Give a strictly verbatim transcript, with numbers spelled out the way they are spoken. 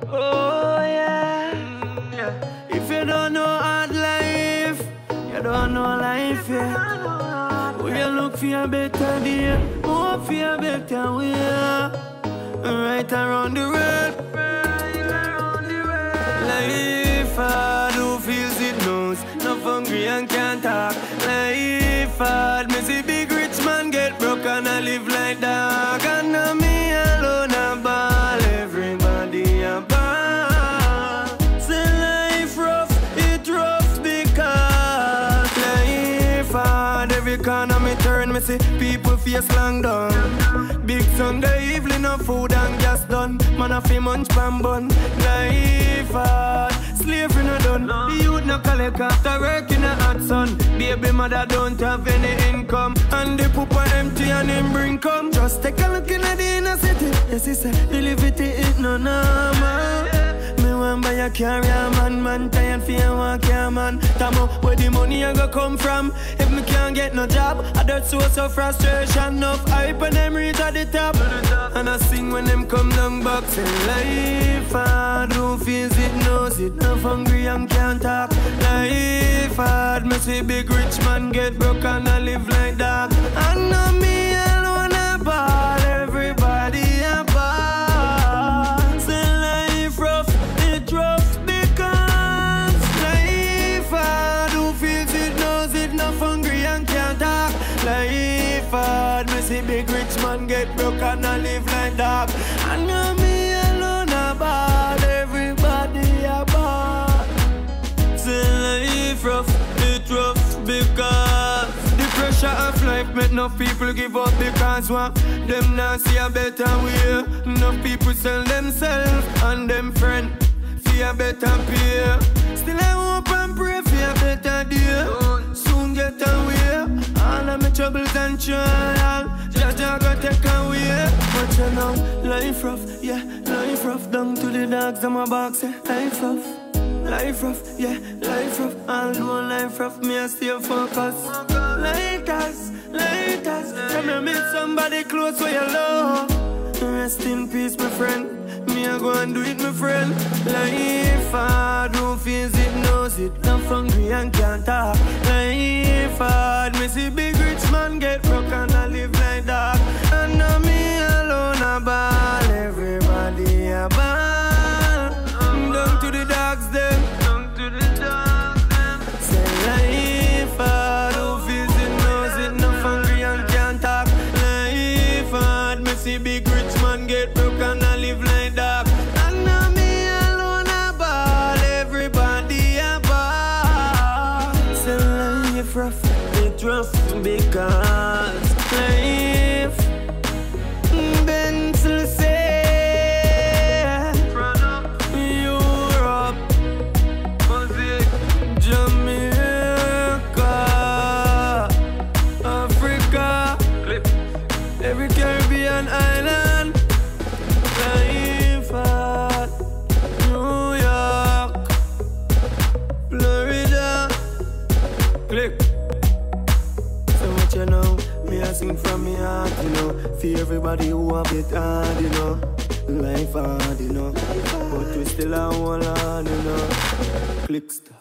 Oh yeah. Mm, yeah. If you don't know hard life, you don't know life, yeah. We look for a better day, hope for a better way. Right around the world, right around the world. Life hard, who feels it knows. Not hungry and can't talk. Life hard, me see big rich man get broke and I live like dog. And now me alone a ball, everybody a ball. Say life rough, it rough because life hard. Every corner me turn, me see people face long down. Big Sunday evening, no food and gas done. Man a fi munch pan bun. Life hard, slavery no done. The youth no collect after work in a hot sun. Baby mother don't have any income, and the pooper empty and him bring come. Just take a look in the inner city. Yes, he say the liberty is no normal. Me want buy a car, yeah, man, man tired fi a walk, yeah, man. Tamo, where the money a go come from? If me can't get no job, I don't source of frustration. Enough hype and them reach at the top, and I sing when them come down back. Say life hard, who feels it knows it. No hungry and can't talk. Life hard, me see big rich man get broke and I live like that. And now me alone a ball, everybody a ball. Say life rough, it rough because life hard, who feels it knows it. No hungry and can't talk. Life hard, me see big rich man get broke and I live like that. And now me alone a ball, everybody a ball. Say life rough, it rough because the pressure of life make enough people give up because what? Them not see a better way. Enough people sell themselves and them friend for a better pay. Still I hope and pray for a better day. Soon get away all of my troubles and trials. Jaja go take away. But you know, life rough, yeah, life rough. Down to the dogs on my back, say life rough. Life rough, yeah, life rough. All do life rough, me I stay focused. Like us, like us. Come here, meet somebody close where you love. Rest in peace, my friend. Me I go and do it, my friend. Life hard, who feels it knows it. Not hungry and can't talk. Life hard, me see big rich man get broke and I live like that. And now me alone a ball, everybody a ball. Down to the dogs them, down to the dogs them. Say life hard, who feels it knows it. Not hungry and can't talk. Life hard, me see big rich man get broke and I live like that. And now me alone a ball, everybody a ball. Say life rough, it rough because life Bentley say every Caribbean island. Life hard, New York, Florida. Click. So what you know, me I sing from me heart, you know. For everybody who a bit hard, you know. Life hard, you know. But we still a hold on, you know. Click star.